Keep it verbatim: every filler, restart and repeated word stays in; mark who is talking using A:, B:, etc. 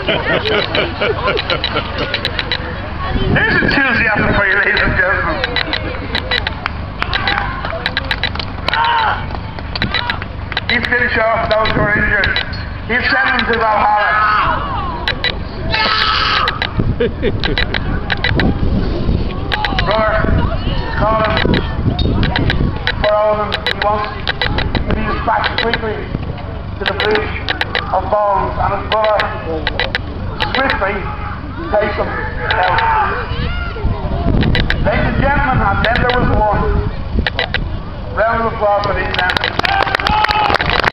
A: There's enthusiasm for you, ladies and gentlemen. He's finish off those who are injured. He's sending them to Valhalla. Brother, call him for all of them. He wants to be dispatched quickly to the bridge of bones, and his brother swiftly takes him out. Ladies and gentlemen, and then there was one. Round of applause for these men.